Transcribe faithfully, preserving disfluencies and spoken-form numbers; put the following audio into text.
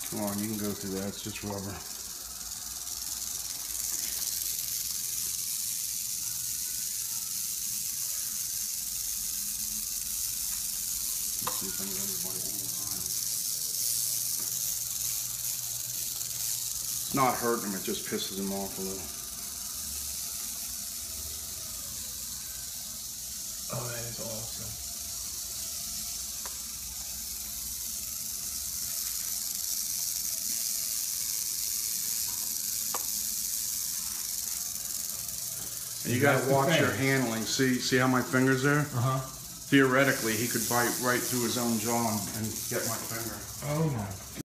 Come on, you can go through that. It's just rubber. Let's see if I can get everybody one more time. It's not hurting him, it just pisses him off a little. Oh, that is awesome. And you gotta watch your handling. See, see how my finger's there? Uh-huh. Theoretically, he could bite right through his own jaw and get my finger. Oh my